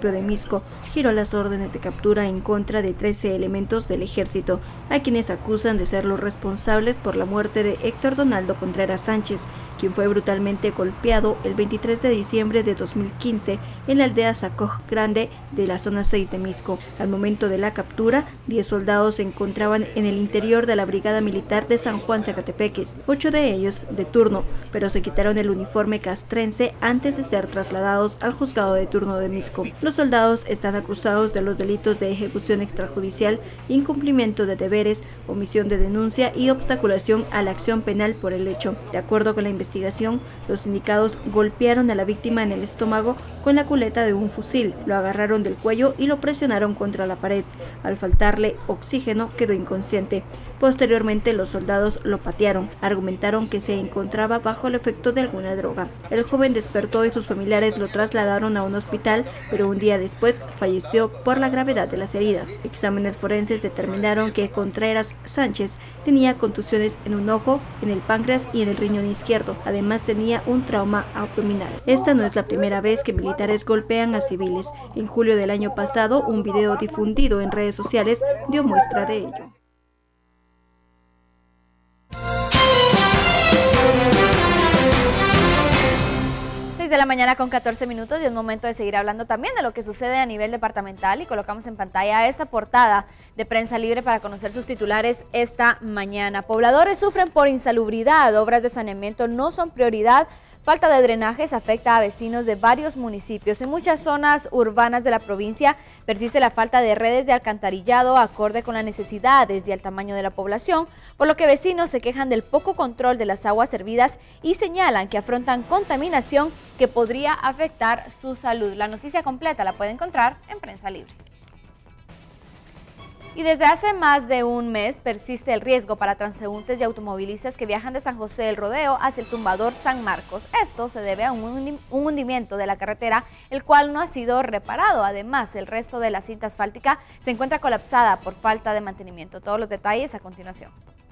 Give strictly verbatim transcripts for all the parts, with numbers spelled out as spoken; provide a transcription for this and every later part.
municipio de Misco giró las órdenes de captura en contra de trece elementos del ejército, a quienes acusan de ser los responsables por la muerte de Héctor Donaldo Contreras Sánchez, quien fue brutalmente golpeado el veintitrés de diciembre de dos mil quince en la aldea Sacoj Grande de la zona seis de Misco. Al momento de la captura, diez soldados se encontraban en el interior de la Brigada Militar de San Juan Zacatepeques, ocho de ellos de turno, pero se quitaron el uniforme castrense antes de ser trasladados al juzgado de turno de Misco. Los soldados están acusados de los delitos de ejecución extrajudicial, incumplimiento de deberes, omisión de denuncia y obstaculación a la acción penal por el hecho. De acuerdo con la investigación, los indicados golpearon a la víctima en el estómago con la culeta de un fusil, lo agarraron del cuello y lo presionaron contra la pared. Al faltarle oxígeno, quedó inconsciente. Posteriormente, los soldados lo patearon. Argumentaron que se encontraba bajo el efecto de alguna droga. El joven despertó y sus familiares lo trasladaron a un hospital, pero un día después falleció por la gravedad de las heridas. Exámenes forenses determinaron que Contreras Sánchez tenía contusiones en un ojo, en el páncreas y en el riñón izquierdo. Además, tenía un trauma abdominal. Esta no es la primera vez que militares golpean a civiles. En julio del año pasado, un video difundido en redes sociales dio muestra de ello. De la mañana con catorce minutos y es momento de seguir hablando también de lo que sucede a nivel departamental y colocamos en pantalla esta portada de Prensa Libre para conocer sus titulares esta mañana. Pobladores sufren por insalubridad, obras de saneamiento no son prioridad. Falta de drenajes afecta a vecinos de varios municipios. En muchas zonas urbanas de la provincia persiste la falta de redes de alcantarillado acorde con las necesidades y el tamaño de la población, por lo que vecinos se quejan del poco control de las aguas servidas y señalan que afrontan contaminación que podría afectar su salud. La noticia completa la puede encontrar en Prensa Libre. Y desde hace más de un mes persiste el riesgo para transeúntes y automovilistas que viajan de San José del Rodeo hacia el Tumbador San Marcos. Esto se debe a un hundimiento de la carretera, el cual no ha sido reparado. Además, el resto de la cinta asfáltica se encuentra colapsada por falta de mantenimiento. Todos los detalles a continuación.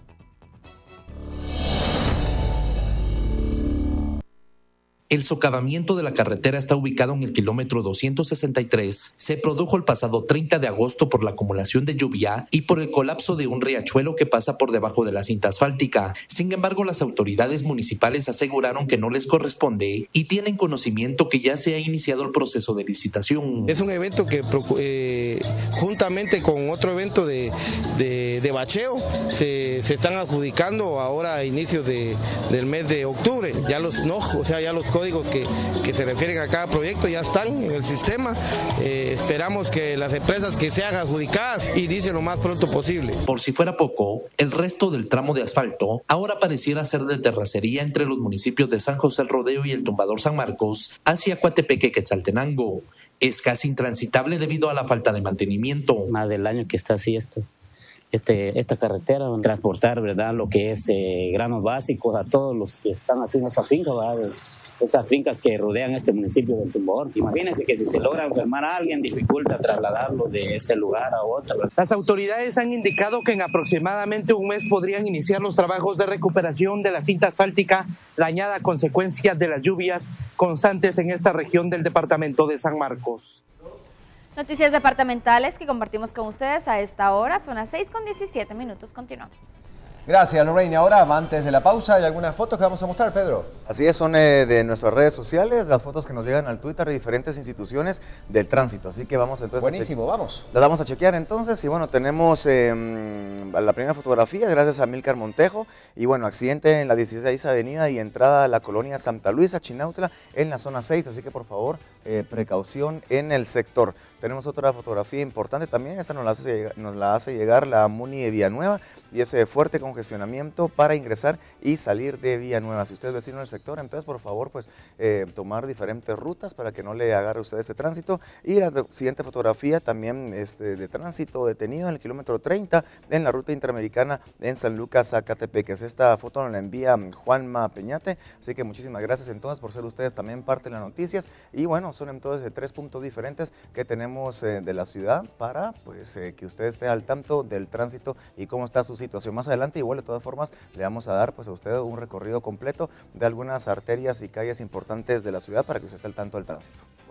El socavamiento de la carretera está ubicado en el kilómetro doscientos sesenta y tres. Se produjo el pasado treinta de agosto por la acumulación de lluvia y por el colapso de un riachuelo que pasa por debajo de la cinta asfáltica. Sin embargo, las autoridades municipales aseguraron que no les corresponde y tienen conocimiento que ya se ha iniciado el proceso de licitación. Es un evento que eh, juntamente con otro evento de, de, de bacheo se, se están adjudicando ahora a inicios de, del mes de octubre. Ya los no, o sea, ya los códigos que, que se refieren a cada proyecto ya están en el sistema. Eh, esperamos que las empresas que sean adjudicadas inicien lo más pronto posible. Por si fuera poco, el resto del tramo de asfalto ahora pareciera ser de terracería entre los municipios de San José del Rodeo y el Tumbador San Marcos hacia Coatepeque, Quetzaltenango. Es casi intransitable debido a la falta de mantenimiento. Más del año que está así esto. Este, esta carretera, transportar, ¿verdad?, lo que es eh, granos básicos a todos los que están haciendo esta finca, ¿verdad?, estas fincas que rodean este municipio del Tumbador. Imagínense que si se logra enfermar a alguien, dificulta trasladarlo de ese lugar a otro. Las autoridades han indicado que en aproximadamente un mes podrían iniciar los trabajos de recuperación de la cinta asfáltica dañada a consecuencia de las lluvias constantes en esta región del departamento de San Marcos. Noticias departamentales que compartimos con ustedes a esta hora. Son las seis con diecisiete minutos. Continuamos. Gracias, Lorraine. Ahora, antes de la pausa, ¿hay algunas fotos que vamos a mostrar, Pedro? Así es, son eh, de nuestras redes sociales, las fotos que nos llegan al Twitter de diferentes instituciones del tránsito. Así que vamos entonces Buenísimo, a vamos. Las vamos a chequear entonces. Y bueno, tenemos eh, la primera fotografía, gracias a Milcar Montejo. Y bueno, accidente en la dieciséis Avenida y entrada a la colonia Santa Luisa, Chinautla, en la zona seis. Así que por favor, eh, precaución en el sector. Tenemos otra fotografía importante también, esta nos la hace, nos la hace llegar la Muni de Villanueva y ese fuerte congestionamiento para ingresar y salir de Villanueva. Si usted es vecino del sector, entonces por favor pues eh, tomar diferentes rutas para que no le agarre a usted este tránsito. Y la siguiente fotografía también este, de tránsito detenido en el kilómetro treinta en la ruta interamericana en San Lucas, Zacatepeques. Esta foto nos la envía Juanma Peñate, así que muchísimas gracias entonces por ser ustedes también parte de las noticias. Y bueno, son entonces de tres puntos diferentes que tenemos de la ciudad para pues eh, que usted esté al tanto del tránsito y cómo está su situación. Más adelante igual de todas formas le vamos a dar pues a usted un recorrido completo de algunas arterias y calles importantes de la ciudad para que usted esté al tanto del tránsito. Buenísimo.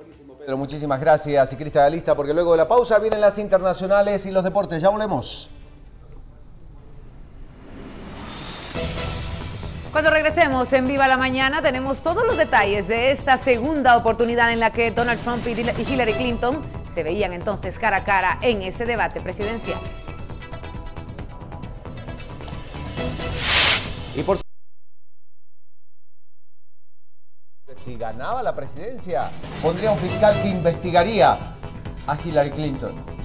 Pedro, muchísimas gracias. Y Cristian, lista, porque luego de la pausa vienen las internacionales y los deportes. Ya volvemos. Cuando regresemos en Viva la Mañana tenemos todos los detalles de esta segunda oportunidad en la que Donald Trump y Hillary Clinton se veían entonces cara a cara en ese debate presidencial. Y por si ganaba la presidencia, pondría un fiscal que investigaría a Hillary Clinton.